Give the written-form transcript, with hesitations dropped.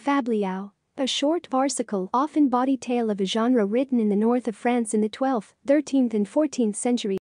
Fabliau, a short farcical, often bawdy tale of a genre written in the north of France in the 12th, 13th and 14th centuries.